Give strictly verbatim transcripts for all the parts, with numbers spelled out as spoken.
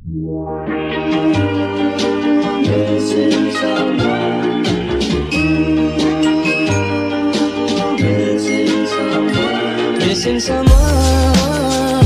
Missing someone. Missing someone. Missing someone.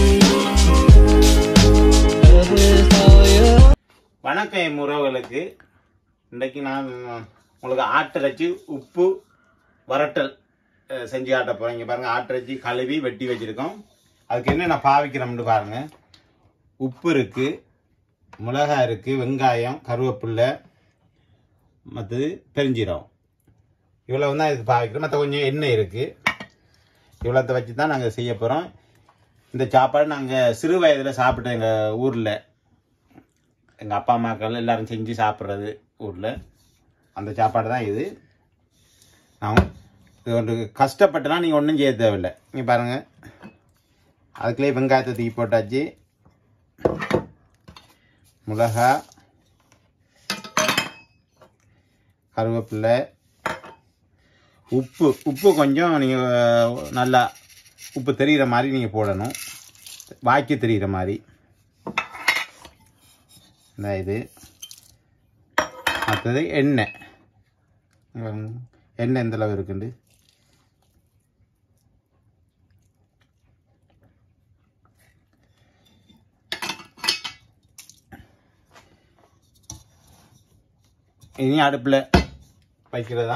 Love with all your. வணக்கம் உறவுகளுக்கு. இன்றைக்கு நான் உங்களுக்கு ஆட்டிறைச்சி உப்பு வரட்டல் செஞ்சு காட்ட போகிறேன். இங்கே பாருங்கள், ஆட்டிறைச்சி கழுவி வெட்டி வச்சுருக்கோம். அதுக்கு என்ன நான் பாவிக்கிறோம்னு பாருங்கள். உப்பு இருக்குது, மிளகாய் இருக்குது, வெங்காயம், கருவேப்பில்லை, மற்றது பெருஞ்சீரகம். இவ்வளோ தான் இதுக்கு பாவிக்கிறோம். மற்ற கொஞ்சம் எண்ணெய் இருக்குது. இவ்வளோத்தை வச்சு தான் நாங்கள் செய்ய போகிறோம். இந்த சாப்பாடு நாங்கள் சிறு வயதில் சாப்பிட்டோம். எங்கள் ஊரில் எங்கள் அப்பா அம்மாக்கள் எல்லோரும் செஞ்சு சாப்பிட்றது ஊரில். அந்த சாப்பாடு தான் இது. நான் இது ஒன்று கஷ்டப்பட்டுனா நீங்கள் ஒன்றும் செய்ய தேவையில்லை. நீங்கள் பாருங்கள், அதுக்குள்ளே வெங்காயத்தை தூக்கி போட்டாச்சு, மிளகா, கருவேப்பிலை, உப்பு உப்பு கொஞ்சம் நீங்கள் நல்லா உப்பு தெரிகிற மாதிரி நீங்கள் போடணும், வாய்க்கு தெரிகிற மாதிரி. இந்த இது மற்றது எண்ணெய். எண்ணெய் எந்த அளவு இருக்குண்டு இனி அடுப்பில் வைக்கிறதா.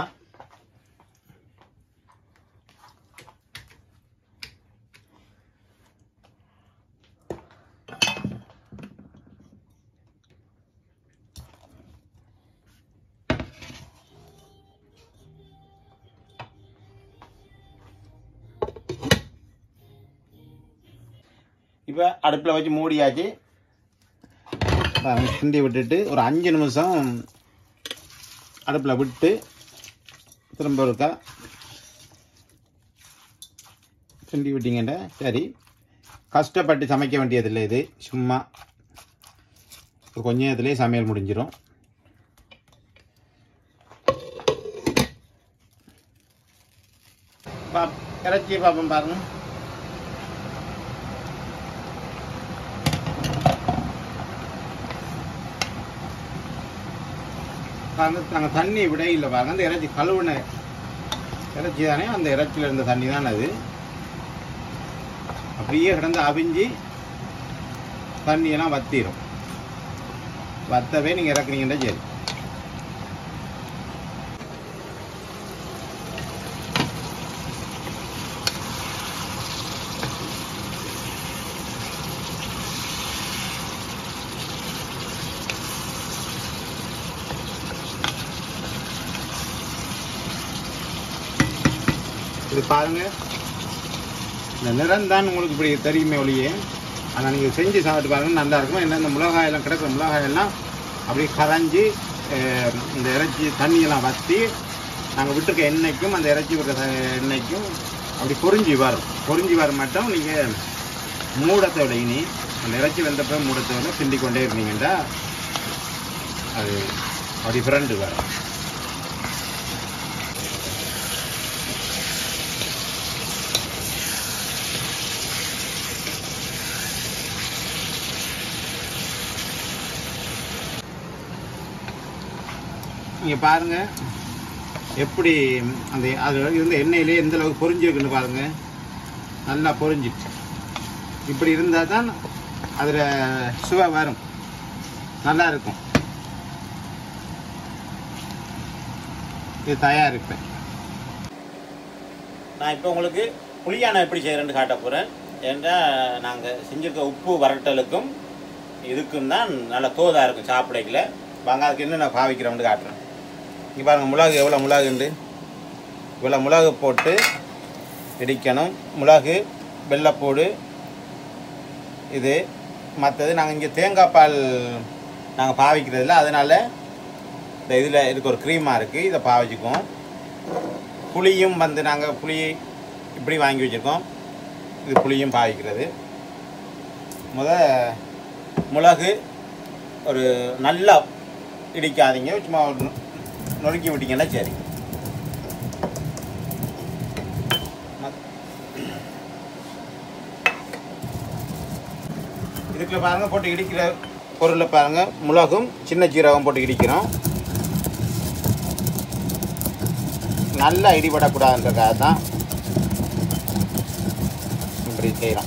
இப்போ அடுப்பில் வச்சு மூடியாச்சு. கிண்டி விட்டுட்டு ஒரு அஞ்சு நிமிஷம் அடுப்பில் விட்டு திரும்ப இருக்கா கிண்டி விட்டீங்கன்ற சரி. கஷ்டப்பட்டு சமைக்க வேண்டியதில்லை. இது சும்மா கொஞ்ச நேரத்துலேயே சமையல் முடிஞ்சிடும். பா இறைச்சி பார்ப்போம் பாருங்க. நாங்கள் தண்ணி விட இல்லை பாருங்க. அந்த இறைச்சி கழுவுன இறைச்சி தானே, அந்த இறைச்சியில் இருந்த தண்ணி தான் அது. அப்படியே கிடந்து அவிஞ்சி தண்ணியெல்லாம் வத்திடும். வத்தவே நீங்கள் இறக்குறீங்கன்னா சரி. இது பாருங்க, இந்த நிறம் தான் உங்களுக்கு இப்படி தெரியுமே ஒழியே. ஆனால் நீங்கள் செஞ்சு சாப்பிட்டு பாருங்கள், நல்லா இருக்கும். என்ன இந்த மிளகாயெல்லாம் கிடக்கிற மிளகாயெல்லாம் அப்படி கரைஞ்சி இந்த இறைச்சி தண்ணியெல்லாம் வற்றி நாங்கள் விட்டுருக்க எண்ணெய்க்கும் அந்த இறைச்சி விட்டுற எண்ணெய்க்கும் அப்படி பொறிஞ்சி வரும். பொறிஞ்சி வர மட்டும் நீங்கள் மூடத்தை விட இனி அந்த இறைச்சி வெந்தப்போ மூடத்தை விட கிண்டி கொண்டே இருந்தீங்கன்னா அது அப்படி ஃப்ரெண்டு வரும். நீங்கள் பாருங்கள் எப்படி அந்த அது இருந்து எண்ணெயிலே எந்த அளவுக்கு பொரிஞ்சிருக்குன்னு பாருங்கள். நல்லா பொரிஞ்சிச்சு. இப்படி இருந்தால் தான் அதில் சுவை வரும், நல்லா இருக்கும். இது தயார். இப்போ நான் இப்போ உங்களுக்கு புளியானை எப்படி செய்கிறேன்னு காட்ட போகிறேன். ஏன்னா நாங்கள் செஞ்சுருக்க உப்பு வரட்டலுக்கும் இதுக்கும் தான் நல்லா தோதாக இருக்கும் சாப்பிடைக்கில். வாங்க அதுக்கு என்ன நான் பாவிக்கிறோம்னு காட்டுறேன். இங்கே பாருங்கள், மிளகு எவ்வளோ மிளகுண்டு. இவ்வளோ மிளகு போட்டு இடிக்கணும். மிளகு, வெள்ளைப்பூடு, இது மற்றது நாங்கள் இங்கே தேங்காய் பால் நாங்கள் பாவிக்கிறதில்ல. அதனால் இந்த இதில் இதுக்கு ஒரு க்ரீமாக இருக்குது, இதை பாவிச்சுக்குவோம். புளியும் வந்து நாங்கள் புளி இப்படி வாங்கி வச்சுருக்கோம். இது புளியும் பாவிக்கிறது. முத மிளகு ஒரு நல்லா இடிக்காதீங்க, சும்மா நொறுக்கி விட்டீங்கன்னா சரி. இதுக்கு இதுக்கு பாருங்க போட்டு இடிக்கிற பொருளை பாருங்க, மிளகும் சின்ன ஜீரகம் போட்டு இடிக்கிறோம். நல்லா இடிபடக்கூடாதுன்றக்காக தான் இப்படி செய்கிறோம்.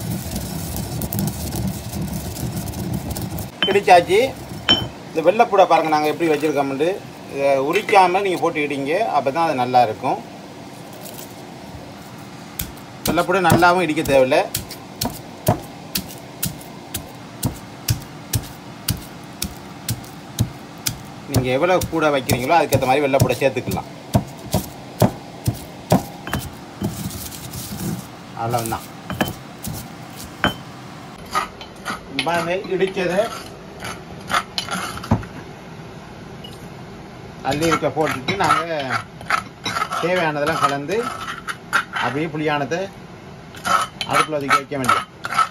இடிச்சாச்சு. இந்த வெள்ளைப்பூடை பாருங்கள் நாங்கள் எப்படி வச்சுருக்கோம்ட்டு, இதை உரிக்காமல் நீங்கள் போட்டு இடிங்க, அப்போ தான் அது நல்லா இருக்கும். வெள்ளைப்பூடை நல்லாவும் இடிக்க தேவையில்லை. நீங்கள் எவ்வளோ கூட வைக்கிறீங்களோ அதுக்கேற்ற மாதிரி வெள்ளைப்பூடை சேர்த்துக்கலாம். அவ்வளோதான். பாருங்க இடிச்சதை அள்ளி இருக்க போட்டுட்டு நாங்கள் தேவையானதெல்லாம் கலந்து அப்படியே புளியானதை அடுப்பில் ஒதுக்கி வைக்க வேண்டியது.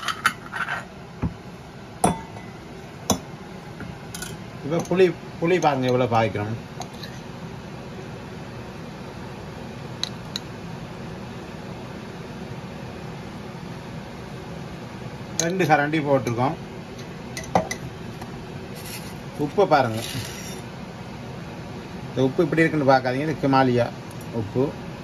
இப்போ புளி புளி பாருங்க எவ்வளோ பாய்க்கிறோம். ரெண்டு கரண்டி போட்டிருக்கோம். உப்பை பாருங்க, இந்த உப்பு இப்படி இருக்குன்னு பார்க்காதீங்க, இது ஹிமாலயா உப்பு.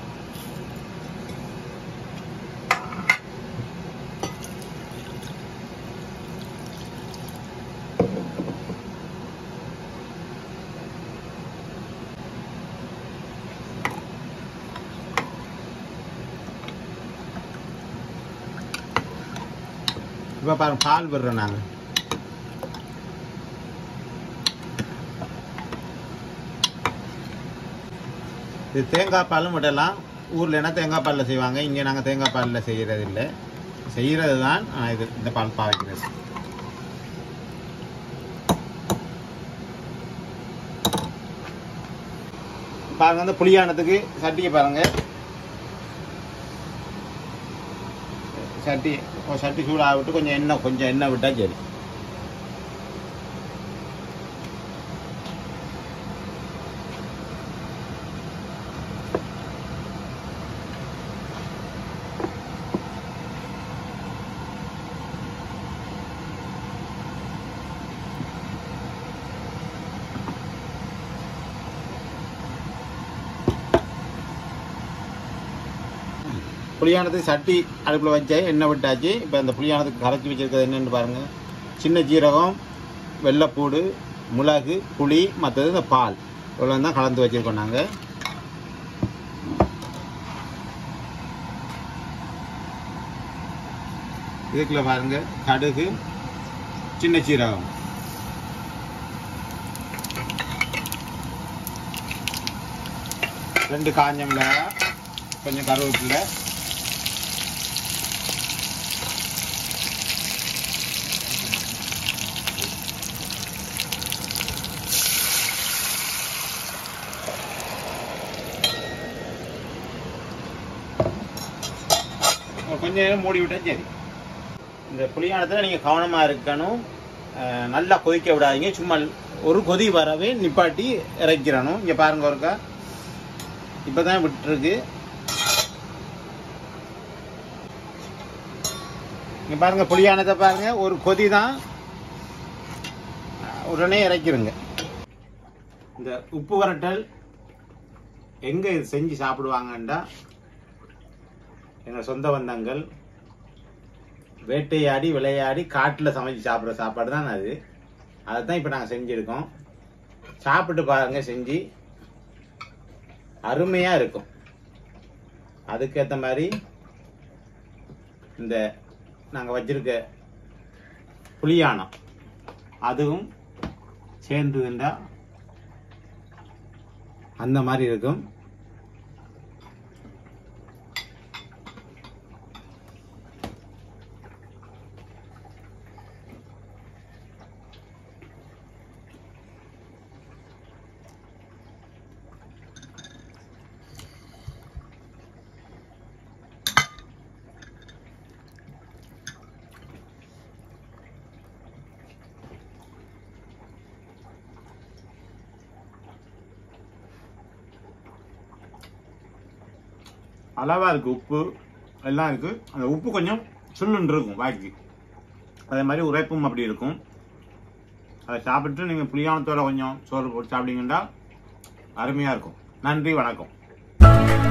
இப்போ பாருங்க பால் விடுறோம் நாங்கள். இது தேங்காய் பாலும் விடலாம். ஊரில் என்ன தேங்காய் பாலில் செய்வாங்க, இங்கே நாங்கள் தேங்காய் பாலில் செய்கிறது இல்லை. செய்கிறது தான் இது இந்த பால் பாய்க்கிறது. பாருங்க இந்த புளியானத்துக்கு சட்டியை பாருங்க. சட்டி சட்டி சூடாக விட்டு கொஞ்சம் எண்ணெய் கொஞ்சம் எண்ணெய் விட்டால் சரி. புளியானத்துக்கு சட்டி அடுப்பில் வச்சா எண்ணெய் விட்டாச்சு. இப்போ அந்த புளியானத்துக்கு கரைச்சி வச்சுருக்கிறது என்னென்னு பாருங்கள். சின்ன ஜீரகம், வெள்ளைப்பூடு, மிளகு, புளி, மற்றது இந்த பால் இவ்வளோ தான் கலந்து வச்சுருக்கோம் நாங்கள். இதுக்குள்ள பாருங்கள் கடுகு, சின்ன சீரகம், ரெண்டு காஞ்ச மிளகாய், கொஞ்சம் கருவேப்பிலை, கொஞ்சம் நேரம் மூடி விட்டா சரி. இந்த புளியானத்தில் நீங்கள் கவனமாக இருக்கணும். நல்லா கொதிக்க விடாதீங்க. சும்மா ஒரு கொதி வரவே நிப்பாட்டி இறக்கிறணும். இங்கே பாருங்க ஒருக்கா இப்போ தான் விட்டுருக்கு. இங்கே பாருங்க புளியானத்தை பாருங்க, ஒரு கொதி தான், உடனே இறக்கிருங்க. இந்த உப்பு வரட்டல் எங்கே இது செஞ்சு சாப்பிடுவாங்கண்டா, எங்கள் சொந்த பந்தங்கள் வேட்டையாடி விளையாடி காட்டில் சமைச்சு சாப்பிட்ற சாப்பாடு தான் அது. அதை தான் இப்போ நாங்கள் செஞ்சுருக்கோம். சாப்பிட்டு பாருங்க, செஞ்சு அருமையாக இருக்கும். அதுக்கேற்ற மாதிரி இந்த நாங்கள் வச்சிருக்க புளியானம் அதுவும் சேர்ந்துதுண்டா அந்த மாதிரி இருக்கும். அளவாக இருக்குது, உப்பு எல்லாம் இருக்குது. அந்த உப்பு கொஞ்சம் சுள்ளுன்னு இருக்கும் வாய்க்கு. அதே மாதிரி உரைப்பும் அப்படி இருக்கும். அதை சாப்பிட்டு நீங்கள் புளியானத்தோட கொஞ்சம் சோறு போட்டு சாப்பிட்டீங்கன்னா அருமையாக இருக்கும். நன்றி, வணக்கம்.